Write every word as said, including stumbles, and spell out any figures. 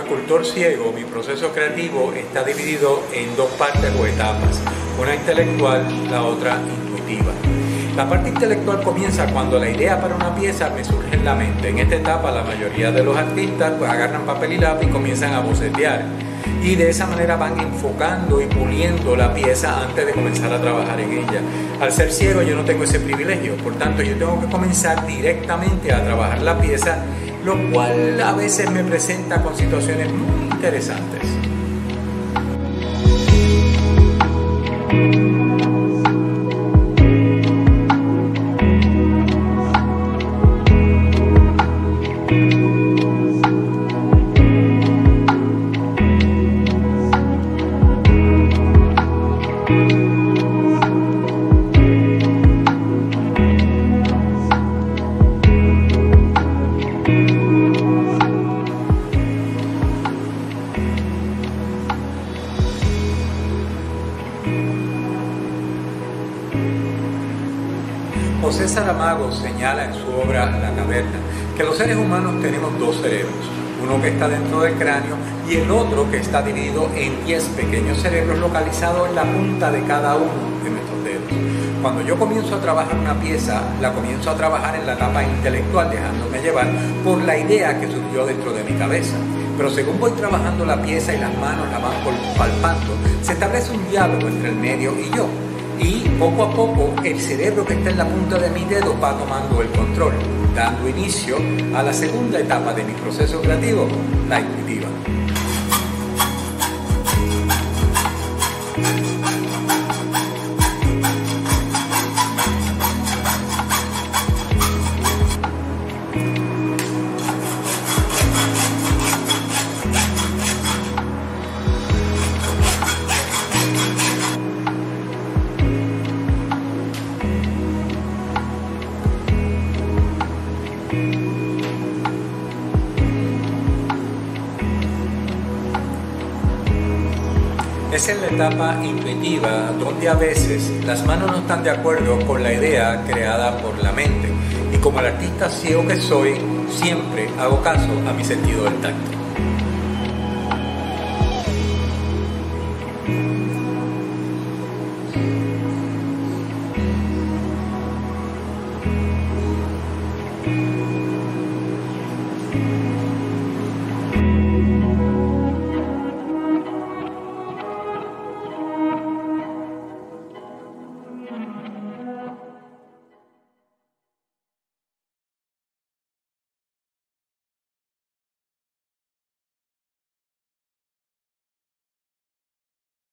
escultor ciego, mi proceso creativo está dividido en dos partes o etapas, una intelectual, la otra intuitiva. La parte intelectual comienza cuando la idea para una pieza me surge en la mente. En esta etapa la mayoría de los artistas pues agarran papel y lápiz y comienzan a bocetear. Y de esa manera van enfocando y puliendo la pieza antes de comenzar a trabajar en ella. Al ser ciego yo no tengo ese privilegio, por tanto yo tengo que comenzar directamente a trabajar la pieza, lo cual a veces me presenta con situaciones muy interesantes. José Saramago señala en su obra La Caverna que los seres humanos tenemos dos cerebros, uno que está dentro del cráneo y el otro que está dividido en diez pequeños cerebros localizados en la punta de cada uno de nuestros dedos. Cuando yo comienzo a trabajar una pieza, la comienzo a trabajar en la etapa intelectual, dejándome llevar por la idea que surgió dentro de mi cabeza. Pero según voy trabajando la pieza y las manos la van palpando, se establece un diálogo entre el medio y yo. Y poco a poco el cerebro que está en la punta de mi dedo va tomando el control, dando inicio a la segunda etapa de mi proceso creativo, la intuitiva. Es en la etapa intuitiva donde a veces las manos no están de acuerdo con la idea creada por la mente y como el artista ciego que soy, siempre hago caso a mi sentido del tacto.